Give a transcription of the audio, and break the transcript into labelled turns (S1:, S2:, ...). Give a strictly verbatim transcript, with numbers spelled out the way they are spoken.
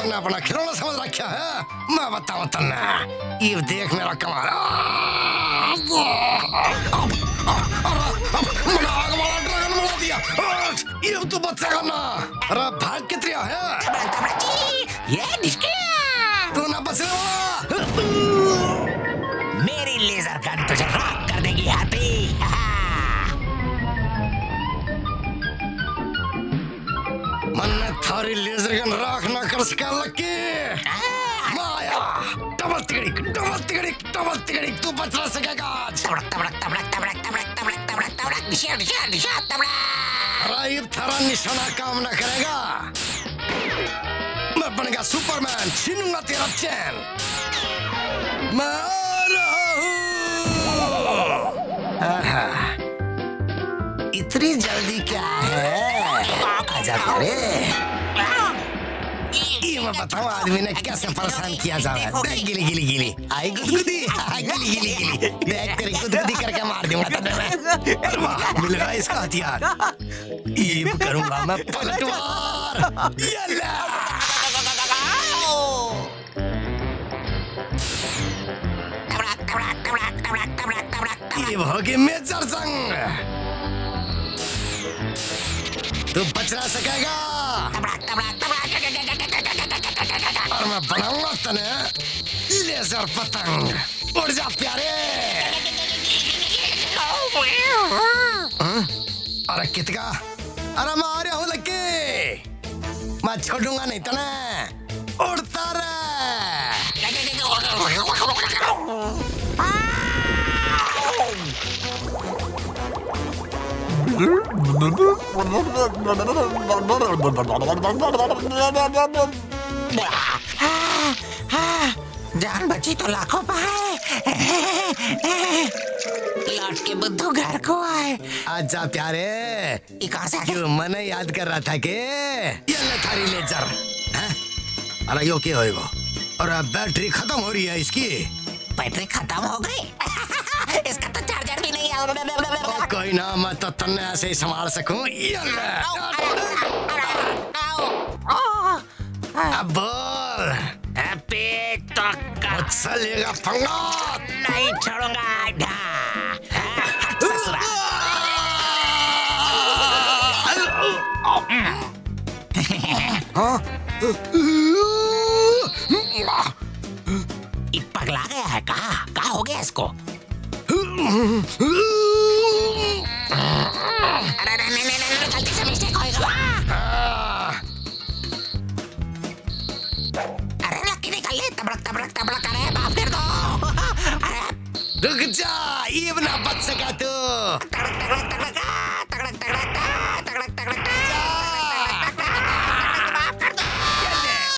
S1: तन्ने अपना खिलौना समझ रखा है। मैं बताऊं तन्ने, ये देख मेरा कमाल। मैंने आग वाला ड्रैगन बना दिया। ये तो बच्चा करना। अरे भाग कितने है?
S2: ये
S1: तू ना बचने वाला।
S2: मेरी लेजर गन तुझे राख कर देगी हाथी।
S1: मैंने थारी लेजर गन राख ना कर सका लकी। माया डबल तिगड़िक डबल तिगड़िक डबल तिगड़िक तू बच ना सकेगा आज।
S2: तबड़क तबड़क तबड़क तबड़क तबड़क तबड़क तबड़क तबड़क निशान निशान निशान तबड़क।
S1: राइब थारा निशाना काम ना करेगा। मैं बन गया सुपरमैन, छीनूंगा तेरा चैन। मैं आ रहा हूँ। इतनी जल्दी क्या है? आजा करे। ये मैं बताऊं आदमी ने कैसे परेशान किया जा रहा है। देख गिली गिली गिली आई गुदगुदी। गिली गिली गिली देख तेरी गुदगुदी करके मार दूंगा तन्ने मैं। अरे वाह मिल रहा है इसका हथियार। ये करूंगा मैं पलटवार। यल्ला ये होगी मेजर संग। तू बच ना सकेगा। और मैं बनाऊंगा तने लेजर पतंग। उड़ जा प्यारे। अरे कितका? अरे मैं आ रहा हूँ लक्की। मैं छोड़ूंगा नहीं तने। उड़ता रहे।
S2: जान बची तो लाखों पाए। लौट के बुद्धू घर को आए।
S1: आजा प्यारे।
S2: ये कहाँ से आ गया?
S1: क्यों मैंने याद कर रहा था कि ये ले थारी लेजर। अरे यो क्या होएगा? अरे बैटरी खत्म हो रही है इसकी।
S2: बैटरी खत्म हो गई? इसका तो चार्जर भी नहीं है।
S1: कोई ना मैं तो तन्ने ऐसे ही संभाल सकूं। अब बोल।
S2: हैप्पी तो
S1: चलेगा पंगा
S2: नहीं छोड़ूंगा। पगला गया है। कहा कहा हो गया इसको? अरे नहीं नहीं नहीं गलती से मिस्टेक होएगा। अरे लकी निकल ले। तबड़क तबड़क तबड़क। अरे माफ कर दो। अरे
S1: रुक जा, ये ना बच सका तू।
S2: तबड़क तबड़क तबड़क।